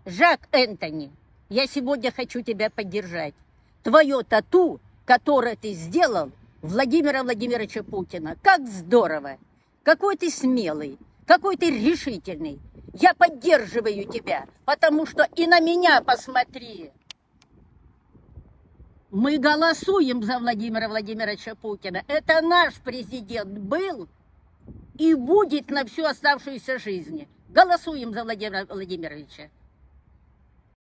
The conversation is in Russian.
Жак Энтони, я сегодня хочу тебя поддержать. Твое тату, которое ты сделал, Владимира Владимировича Путина, как здорово! Какой ты смелый, какой ты решительный. Я поддерживаю тебя, потому что и на меня посмотри. Мы голосуем за Владимира Владимировича Путина. Это наш президент был и будет на всю оставшуюся жизнь. Голосуем за Владимира Владимировича.